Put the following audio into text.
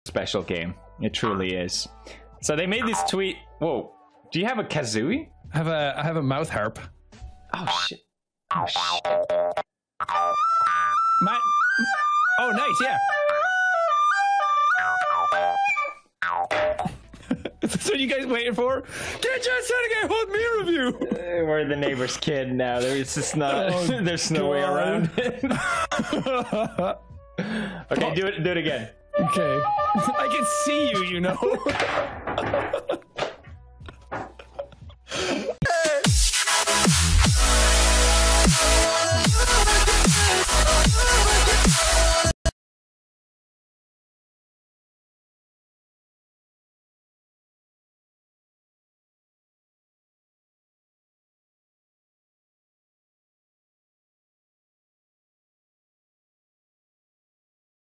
special game. It truly is. So they made this tweet. Whoa. Do you have a kazooie? I have a mouth harp. Oh shit. Oh shit. Oh, nice, yeah. That's what you guys waiting for? Get Jacksepticeye, hold me review. We're the neighbor's kid now. There's just not. There's no way around it. Okay, do it again. Okay. I can see you, you know.